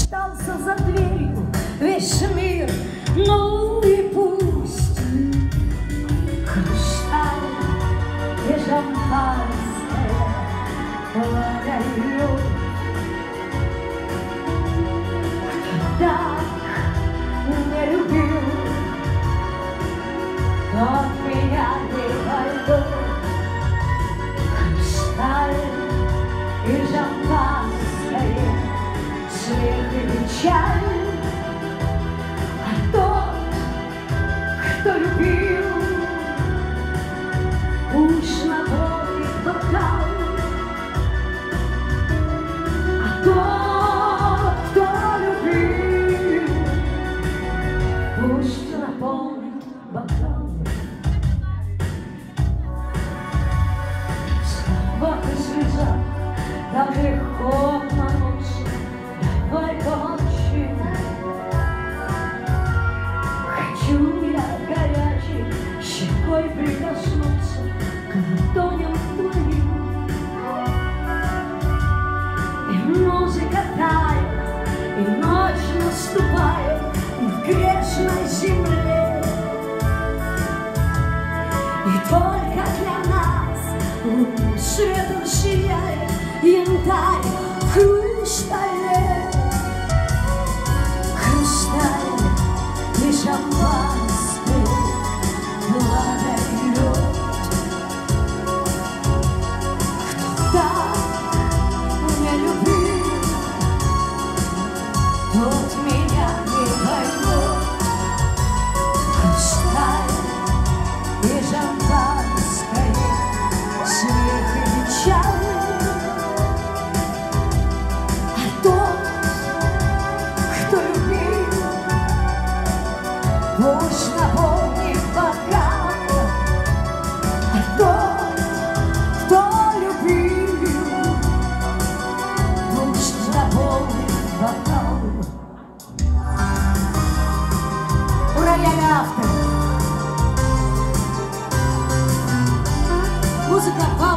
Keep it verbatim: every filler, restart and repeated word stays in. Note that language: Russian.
мечтался за дверью весь мир, ну и пусть. Хрусталь и шампанское подают. Кто так не любил, тот меня не поймет. Хрусталь и шампанское, смех и печаль. А тот, кто любил, пусть наполнит бокал. А тот, кто любил, пусть наполнит бокал. Слова и слеза, так легко обмануться. Давай помолчим. Хочу я горячей щекой прикоснуться к ладоням твоим. И музыка тает, и ночь наступает в грешной земле. И только для нас лунным светом сияет янтарь в хрустале. Хрусталь и шампанское подают. Кто так не любил, тот меня не поймет. Хрусталь и шампанское, смех и печаль. А тот, кто любил, пусть наполнит бокал. А тот, кто любил, пусть наполнит бокал. У рояля автор. Музыка